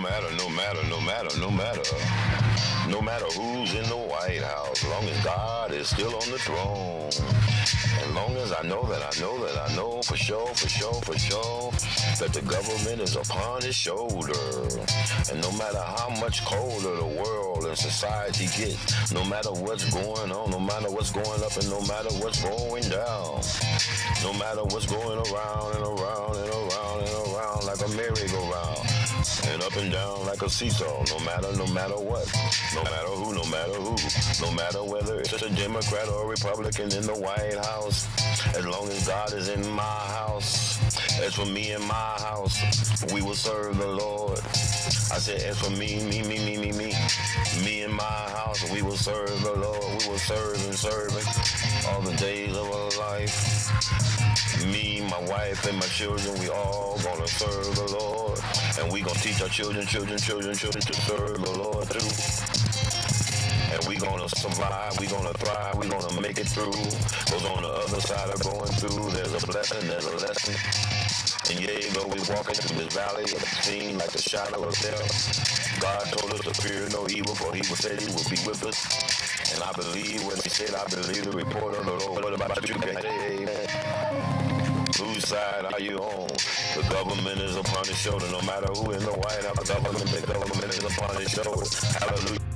no matter who's in the White House, long as God is still on the throne, as long as I know for sure, that the government is upon his shoulder, and no matter how much colder the world and society gets, no matter what's going on, no matter what's going up, and no matter what's going down, no matter what's going around and around and around and around like a merry-go-round, and up and down like a seesaw, no matter what, no matter who, no matter whether it's a Democrat or a Republican in the White House, as long as God is in my house, as for me and my house, we will serve the Lord. I said, as for me and my house, we will serve the Lord. We will serve all the days of our life. Me, my wife, and my children, we all gonna serve the Lord. And we gonna teach our children to serve the Lord too. And we gonna survive, we gonna thrive, we gonna make it through. Cause on the other side of going through, there's a blessing, there's a lesson. And yea, though we walking through this valley of the seen like the shadow of death, God told us to fear no evil, for he said he would be with us. And I believe what he said, I believe the report of the Lord. What about you? Amen. Whose side are you on? The government is upon his shoulder. No matter who in the White House, the government is upon his shoulder. Hallelujah.